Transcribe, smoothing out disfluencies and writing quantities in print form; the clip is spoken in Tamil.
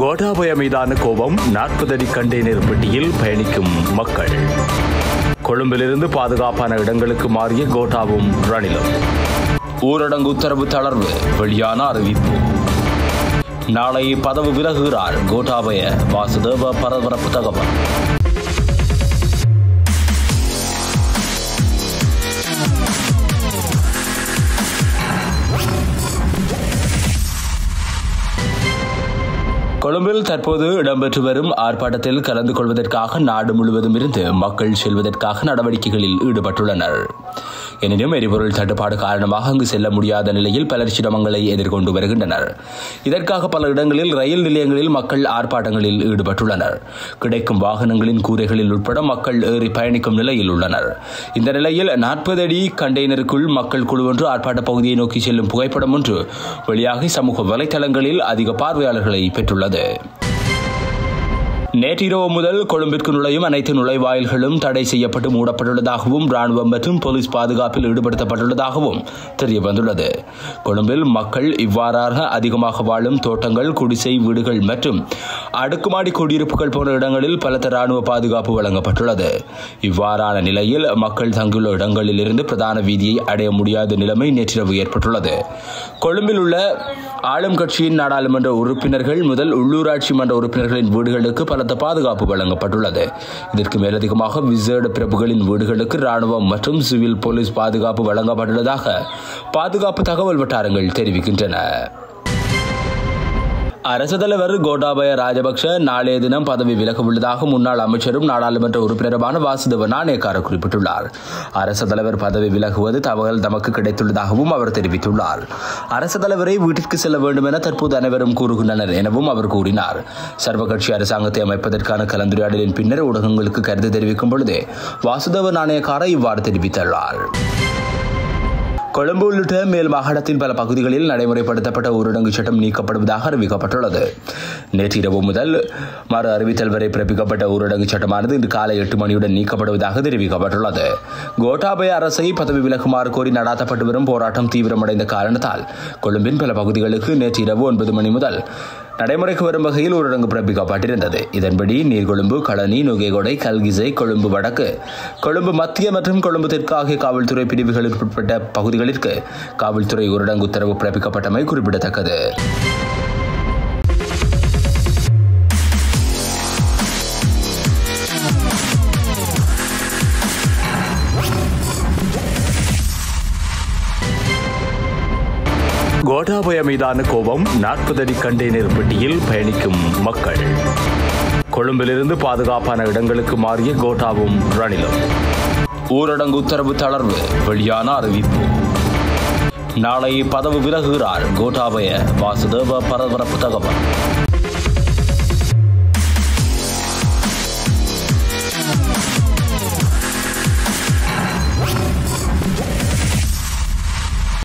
கோட்டாபய மீதான கோபம் 40 அடி கண்டெய்னர் பெட்டியில் பயணிக்கும் மக்கள். கொழும்பிலிருந்து பாதுகாப்பான இடங்களுக்கு மாறிய கோட்டாவும் ரணிலும். ஊரடங்கு உத்தரவு தளர்வு, வெளியான அறிவிப்பு. நாளை பதவி விலகுகிறார் கோட்டாபய, வாசுதேவ பரபரப்பு தகவல். கொழும்பில் தற்போது இடம்பெற்று வரும் ஆர்ப்பாட்டத்தில் கலந்து கொள்வதற்காக நாடு முழுவதும் இருந்து மக்கள் செல்வதற்காக நடவடிக்கைகளில் ஈடுபட்டுள்ளனர். எனினும் எரிபொருள் தட்டுப்பாடு காரணமாக அங்கு செல்ல முடியாத நிலையில் பலர் சிரமங்களை எதிர்கொண்டு வருகின்றனர். இதற்காக பல இடங்களில் ரயில் நிலையங்களில் மக்கள் ஆர்ப்பாட்டங்களில் ஈடுபட்டுள்ளனர். கிடைக்கும் வாகனங்களின் கூரைகளில் உட்பட மக்கள் ஏறி பயணிக்கும் நிலையில் உள்ளனர். இந்த நிலையில் 40 அடி கண்டெய்னருக்குள் மக்கள் குழு ஒன்று ஆர்ப்பாட்ட பகுதியை நோக்கி செல்லும் புகைப்படம் ஒன்று வெளியாகி சமூக வலைதளங்களில் அதிக பார்வையாளர்களை பெற்றுள்ளது. நேற்றிரவு முதல் கொழும்பிற்கு நுழையும் அனைத்து நுழைவாயில்களும் தடை செய்யப்பட்டு மூடப்பட்டுள்ளதாகவும் ராணுவம் மற்றும் போலீஸ் பாதுகாப்பில் ஈடுபடுத்தப்பட்டுள்ளதாகவும் தெரிய வந்துள்ளது. கொழும்பில் மக்கள் இவ்வாறாக அதிகமாக வாழும் தோட்டங்கள், குடிசை வீடுகள் மற்றும் அடுக்குமாடி குடியிருப்புகள் போன்ற இடங்களில் பலத்த ராணுவ பாதுகாப்பு வழங்கப்பட்டுள்ளது. இவ்வாறான நிலையில் மக்கள் தங்கியுள்ள இடங்களில் இருந்து பிரதான வீதியை அடைய முடியாத நிலைமை நேற்றிரவு ஏற்பட்டுள்ளது. கொழும்பில் உள்ள ஆளும் கட்சியின் நாடாளுமன்ற உறுப்பினர்கள் முதல் உள்ளூராட்சி மன்ற உறுப்பினர்களின் வீடுகளுக்கு பலத்த பாதுகாப்பு வழங்கப்பட்டுள்ளது. இதற்கு மேலதிகமாக விசேட பிரபுகளின் வீடுகளுக்கு ராணுவம் மற்றும் சிவில் போலீஸ் பாதுகாப்பு வழங்கப்பட்டுள்ளதாக பாதுகாப்பு தகவல் வட்டாரங்கள் தெரிவிக்கின்றன. அரசு தலைவர் கோட்டாபய ராஜபக்ஷ நாளைய தினம் பதவி விலக உள்ளதாக முன்னாள் அமைச்சரும் நாடாளுமன்ற உறுப்பினருமான வாசுதேவ நாணயக்கார குறிப்பிட்டுள்ளார். அரசு தலைவர் பதவி விலகுவது தகவல் தமக்கு கிடைத்துள்ளதாகவும் அவர் தெரிவித்துள்ளார். அரசு தலைவரை வீட்டிற்கு செல்ல வேண்டும் என தற்போது அனைவரும் கூறுகின்றனர் எனவும் அவர் கூறினார். சர்வகட்சி அரசாங்கத்தை அமைப்பதற்கான கலந்துரையாடலின் பின்னர் ஊடகங்களுக்கு கருத்து தெரிவிக்கும் பொழுது வாசுதேவ நாணயக்கார இவ்வாறு தெரிவித்துள்ளார். கொழும்பு உள்ளிட்ட மேல் மாகாணத்தின் பல பகுதிகளில் நடைமுறைப்படுத்தப்பட்ட ஊரடங்கு சட்டம் நீக்கப்படுவதாக அறிவிக்கப்பட்டுள்ளது. நேற்றிரவு முதல் மறு அறிவித்தல் வரை பிறப்பிக்கப்பட்ட ஊரடங்கு சட்டமானது இன்று காலை 8 மணியுடன் நீக்கப்படுவதாக தெரிவிக்கப்பட்டுள்ளது. கோட்டாபய அரசை பதவி விலகுமாறு கோரி நடாத்தப்பட்டு வரும் போராட்டம் தீவிரமடைந்த காரணத்தால் கொழும்பின் பல பகுதிகளுக்கு நேற்று இரவு 9 மணி முதல் நடைமுறைக்கு வரும் வகையில் ஊரடங்கு பிறப்பிக்கப்பட்டிருந்தது. இதன்படி நீர்கொழும்பு, களனி, நுகேகொடை, கல்கிசை, கொழும்பு வடக்கு, கொழும்பு மத்திய மற்றும் கொழும்பு தெற்கு ஆகிய காவல்துறை பிரிவுகளுக்கு உட்பட்ட பகுதிகளிற்கு காவல்துறை ஊரடங்கு உத்தரவு பிறப்பிக்கப்பட்டமை குறிப்பிடத்தக்கது. கோட்டாபய மீதான கோபம் 40 அடி கண்டெய்னர் பெட்டியில் பயணிக்கும் மக்கள். கொழும்பிலிருந்து பாதுகாப்பான இடங்களுக்கு மாறிய கோட்டாவும் ரணிலும். ஊரடங்கு உத்தரவு தளர்வு, வெளியான அறிவிப்பு. நாளை பதவி விலகுகிறார் கோட்டாபய, வாசுதேவ பரபரப்பு தகவல்.